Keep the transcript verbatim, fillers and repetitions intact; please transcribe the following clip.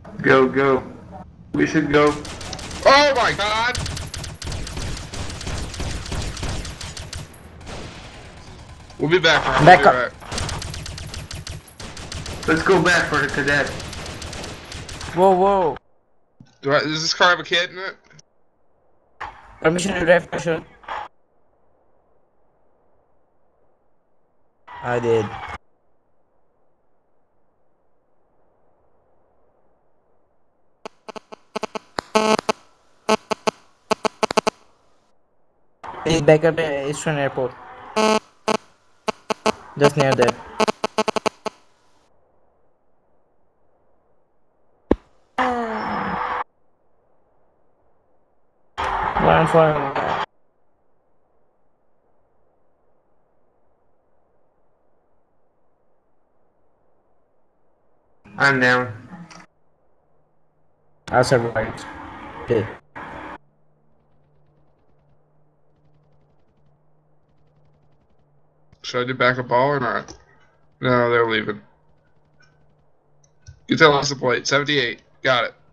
Go, go. We should go. Oh my god! We'll be back. We'll Back be up. right. Let's go back for the cadet. Whoa, whoa. Do I, does this car have a kid in it? Permission to drive, Passion. I did. It's back at the Eastern Airport. Just near there. Run for him. I'm down. I survived. Okay. Should I do backup ball or not? No, they're leaving. You tell us the plate. seventy-eight. Got it.